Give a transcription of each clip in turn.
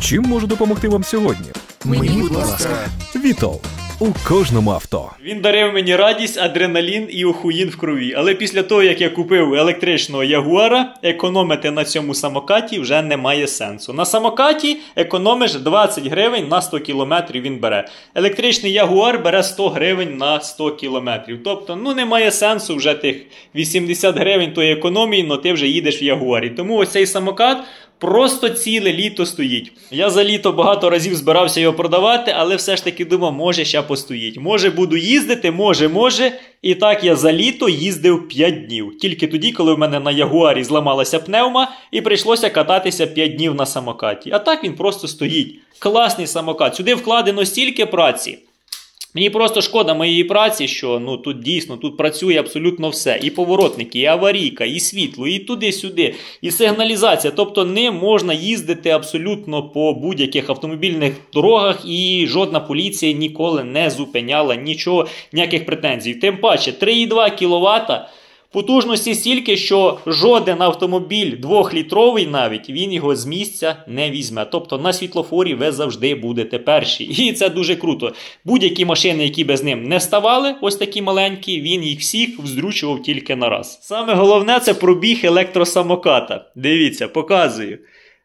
Чим можу допомогти вам сьогодні? Мені, будь ласка. Вітол. У кожному авто. Він дарив мені радість, адреналін і охуїн в крові. Але після того, як я купив електричного Ягуара, економити на цьому самокаті вже немає сенсу. На самокаті економиш 20 гривень на 100 кілометрів він бере. Електричний Ягуар бере 100 гривень на 100 кілометрів. Тобто, немає сенсу вже тих 80 гривень тої економії, но ти вже їдеш в Ягуарі. Тому ось цей самокат просто ціле літо стоїть. Я за літо багато разів збирався його продавати, але все ж таки думав, може ще постоїть. Може буду їздити, може. І так я за літо їздив 5 днів. Тільки тоді, коли в мене на Ягуарі зламалася пневма і прийшлося кататися 5 днів на самокаті. А так він просто стоїть. Класний самокат. Сюди вкладено стільки праці. Мені просто шкода моєї праці, що тут дійсно тут працює абсолютно все. І поворотники, і аварійка, і світло, і туди-сюди, і сигналізація. Тобто не можна їздити абсолютно по будь-яких автомобільних дорогах і жодна поліція ніколи не зупиняла нічого, ніяких претензій. Тим паче 3,2 кВт. Потужності стільки, що жоден автомобіль 2-літровий навіть, він його з місця не візьме. Тобто на світлофорі ви завжди будете перші. І це дуже круто. Будь-які машини, які без ним не ставали, ось такі маленькі, він їх всіх вздрючував тільки на раз. Саме головне – це пробіг електросамоката. Дивіться, показую.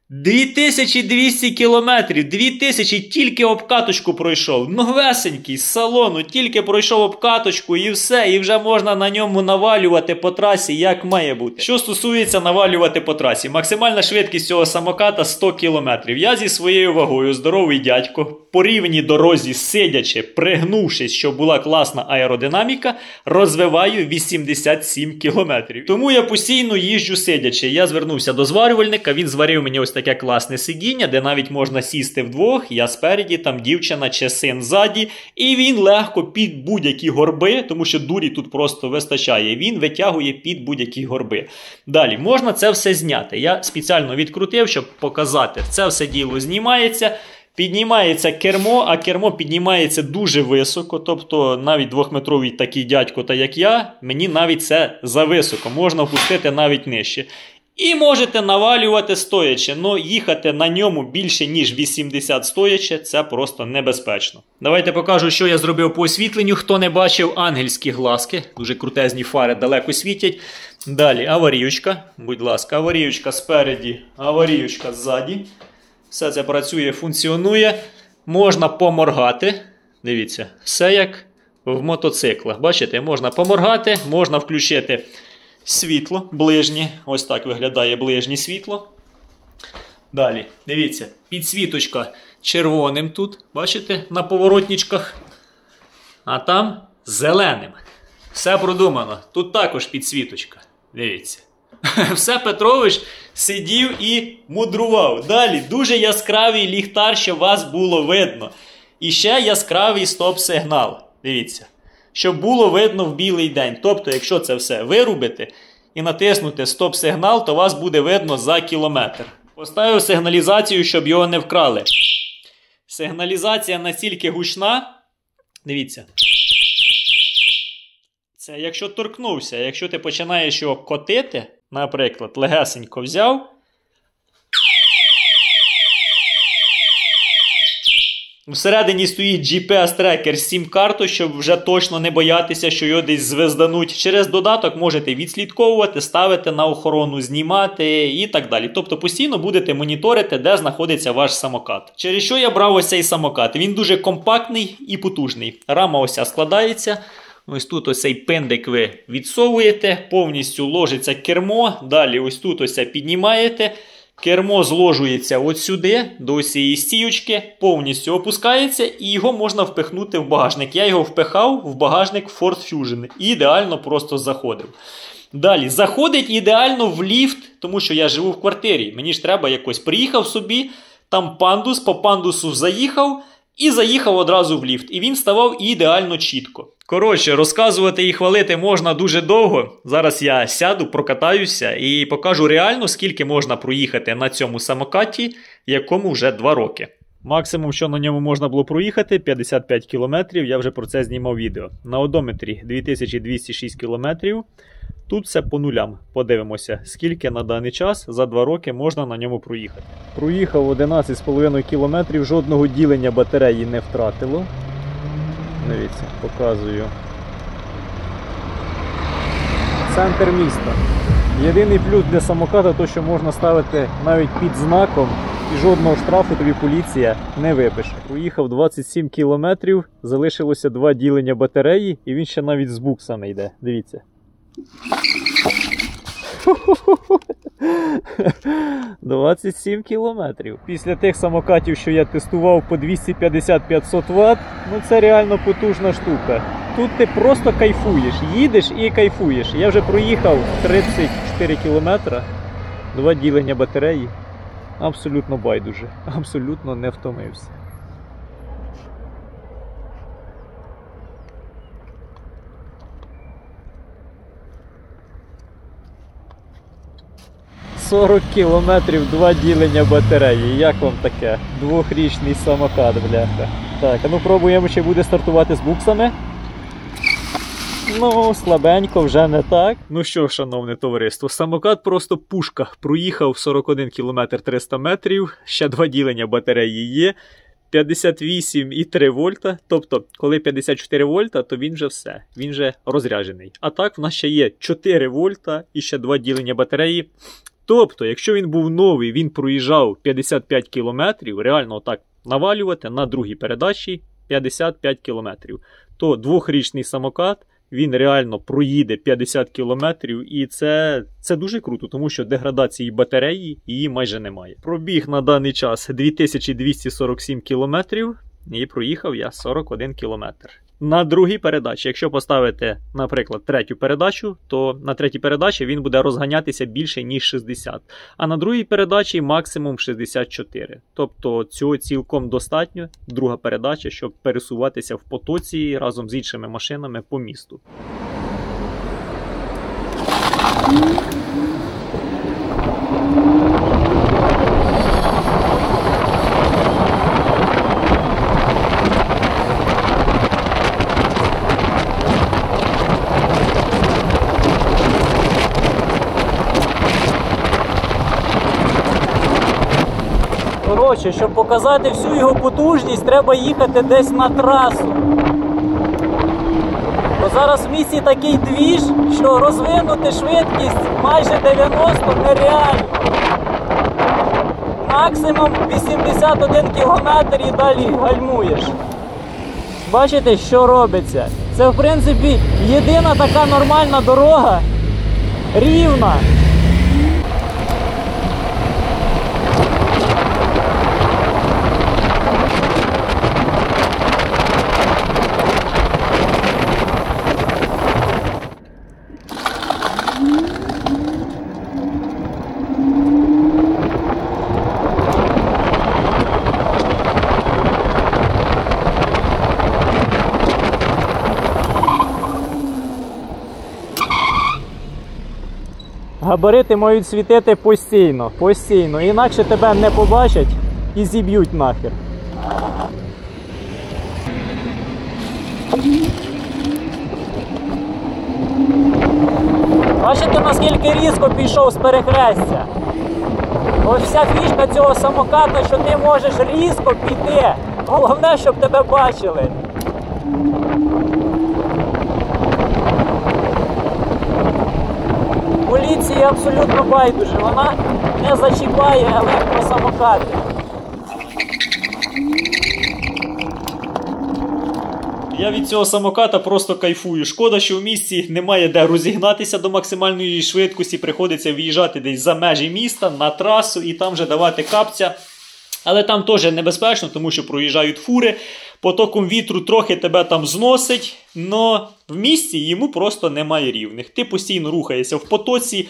2200 кілометрів, 2000 тільки обкаточку пройшов, новесенький, з салону, тільки пройшов обкаточку і все, і вже можна на ньому навалювати по трасі, як має бути. Що стосується навалювати по трасі, максимальна швидкість цього самоката 100 кілометрів. Я зі своєю вагою, здоровий дядько, по рівній дорозі сидячи, пригнувшись, щоб була класна аеродинаміка, розвиваю 87 кілометрів. Тому я постійно їжджу сидячи. Я звернувся до зварювальника, він зварив мені ось таке класне сидіння, де навіть можна сісти вдвох, я спереді, там дівчина чи син ззаді, і він легко під будь-які горби, тому що дурі тут просто вистачає, він витягує під будь-які горби. Далі, можна це все зняти. Я спеціально відкрутив, щоб показати. Це все діло знімається. Піднімається кермо, а кермо піднімається дуже високо, тобто навіть 2-метровий такий дядько, та як я, мені навіть це зависоко, можна опустити навіть нижче. І можете навалювати стоячи, але їхати на ньому більше ніж 80 стоячи, це просто небезпечно. Давайте покажу, що я зробив по освітленню. Хто не бачив, ангельські глазки, дуже крутезні фари далеко світять. Далі аварійочка, будь ласка, аварійочка спереді, аварійочка ззаді. Все це працює, функціонує. Можна поморгати. Дивіться, все як в мотоциклах. Бачите, можна поморгати, можна включити світло ближнє. Ось так виглядає ближнє світло. Далі, дивіться, підсвіточка червоним тут, бачите, на поворотничках. А там зеленим. Все продумано. Тут також підсвіточка. Дивіться. Все Петрович сидів і мудрував. Далі, дуже яскравий ліхтар, щоб вас було видно. І ще яскравий стоп-сигнал. Дивіться. Щоб було видно в білий день. Тобто, якщо це все вирубити і натиснути стоп-сигнал, то вас буде видно за кілометр. Поставив сигналізацію, щоб його не вкрали. Сигналізація настільки гучна. Дивіться. Це якщо торкнувся. Якщо ти починаєш його котити, наприклад, легесенько взяв. Всередині стоїть GPS-трекер з сім-картою, щоб вже точно не боятися, що його десь звездануть. Через додаток можете відслідковувати, ставити на охорону, знімати і так далі. Тобто постійно будете моніторити, де знаходиться ваш самокат. Через що я брав ось цей самокат? Він дуже компактний і потужний. Рама ось складається. Ось тут ось цей пендик ви відсовуєте, повністю ложиться кермо. Далі ось тут ось піднімаєте. Кермо зложується от сюди, до цієї стійочки, повністю опускається і його можна впихнути в багажник. Я його впихав в багажник Ford Fusion і ідеально просто заходив. Далі, заходить ідеально в ліфт, тому що я живу в квартирі. Мені ж треба якось, приїхав собі, там пандус, по пандусу заїхав і заїхав одразу в ліфт. І він ставав ідеально чітко. Коротше, розказувати і хвалити можна дуже довго. Зараз я сяду, прокатаюся і покажу реально, скільки можна проїхати на цьому самокаті, якому вже 2 роки. Максимум, що на ньому можна було проїхати, 55 км, я вже про це знімав відео. На одометрі 2206 км. Тут все по нулям. Подивимося, скільки на даний час за 2 роки можна на ньому проїхати. Проїхав 11,5 км, жодного ділення батареї не втратило. Дивіться, показую. Центр міста. Єдиний плюс для самоката, то що можна ставити навіть під знаком і жодного штрафу тобі поліція не випише. Проїхав 27 км, залишилося 2 ділення батареї і він ще навіть з буксами йде. Дивіться. 27 кілометрів. Після тих самокатів, що я тестував по 250-500 Вт, ну це реально потужна штука. Тут ти просто кайфуєш, їдеш і кайфуєш. Я вже проїхав 34 кілометри, 2 ділення батареї. Абсолютно байдуже, абсолютно не втомився. – 40 кілометрів, 2 ділення батареї. Як вам таке? 2-річний самокат, бляха. Так, а ну пробуємо, чи буде стартувати з буксами. Ну, слабенько, вже не так. Ну що, шановне товариство, самокат просто пушка. Проїхав 41 км 300 метрів, ще 2 ділення батареї є. 58,3 вольта, тобто, коли 54 вольта, то він вже все, він вже розряджений. А так, в нас ще є 4 вольта і ще 2 ділення батареї. Тобто, якщо він був новий, він проїжджав 55 км, реально так навалювати на другій передачі 55 км, то 2-річний самокат, він реально проїде 50 км, і це дуже круто, тому що деградації батареї її майже немає. Пробіг на даний час 2247 км, і проїхав я 41 км. На другій передачі, якщо поставити, наприклад, третю передачу, то на третій передачі він буде розганятися більше, ніж 60. А на другій передачі максимум 64. Тобто цього цілком достатньо, друга передача, щоб пересуватися в потоці разом з іншими машинами по місту. Коротше, щоб показати всю його потужність, треба їхати десь на трасу. Бо зараз в місті такий двіж, що розвинути швидкість майже 90 нереально. Максимум 81 км і далі гальмуєш. Бачите, що робиться? Це, в принципі, єдина така нормальна дорога, рівна. Габарити мають світити постійно, постійно, інакше тебе не побачать і зіб'ють нахер. Бачите, наскільки різко пішов з перехрестя? Ось вся фішка цього самоката, що ти можеш різко піти. Головне, щоб тебе бачили. Поліції абсолютно байдуже, вона не зачіпає електросамокати. Я від цього самоката просто кайфую. Шкода, що в місті немає де розігнатися до максимальної швидкості, приходиться виїжджати десь за межі міста, на трасу і там вже давати капця. Але там теж небезпечно, тому що проїжджають фури, потоком вітру трохи тебе там зносить, но в місті йому просто немає рівних. Ти постійно рухаєшся в потоці,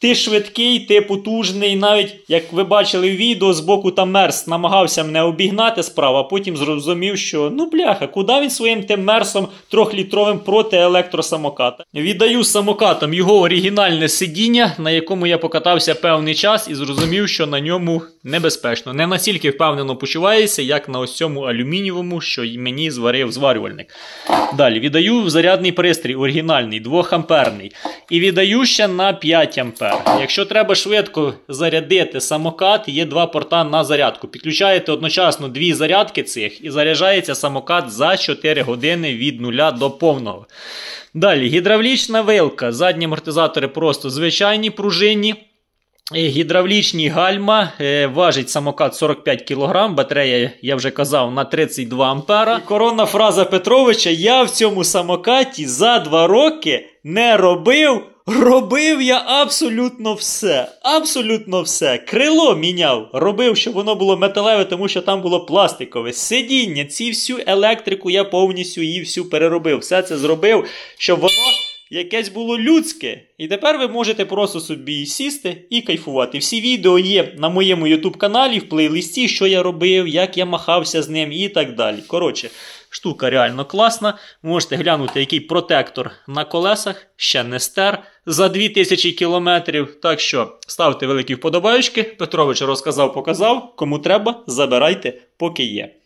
Ти швидкий, ти потужний, навіть, як ви бачили в відео, збоку там Мерс намагався мене обігнати справа, а потім зрозумів, що, ну бляха, куди він своїм тим Мерсом 3-літровим проти електросамоката. Віддаю самокатам його оригінальне сидіння, на якому я покатався певний час і зрозумів, що на ньому небезпечно. Не настільки впевнено почувається, як на ось цьому алюмінієвому, що мені зварив зварювальник. Далі, віддаю зарядний пристрій оригінальний, 2-амперний. І віддаю ще на 5 ампер. Якщо треба швидко зарядити самокат, є 2 порта на зарядку. Підключаєте одночасно 2 зарядки цих і заряджається самокат за 4 години від нуля до повного. Далі, гідравлічна вилка. Задні амортизатори просто звичайні, пружинні. Гідравлічні гальма, важить самокат 45 кг, батарея, я вже казав, на 32 ампера. І коронна фраза Петровича: я в цьому самокаті за 2 роки не робив я абсолютно все. Абсолютно все. Крило міняв, робив, щоб воно було металеве, тому що там було пластикове. Сидіння, ці всю електрику я повністю її всю переробив. Все це зробив, щоб воно якесь було людське. І тепер ви можете просто собі сісти і кайфувати. Всі відео є на моєму YouTube каналі, в плейлисті, що я робив, як я махався з ним і так далі. Коротше, штука реально класна. Можете глянути, який протектор на колесах, ще не стер, за 2000 кілометрів. Так що ставте великі вподобаючки. Петрович розказав, показав. Кому треба, забирайте, поки є.